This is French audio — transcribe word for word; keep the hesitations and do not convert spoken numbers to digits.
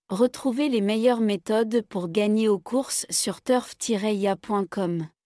Retrouvez les meilleures méthodes pour gagner aux courses sur turf tiret i a point com.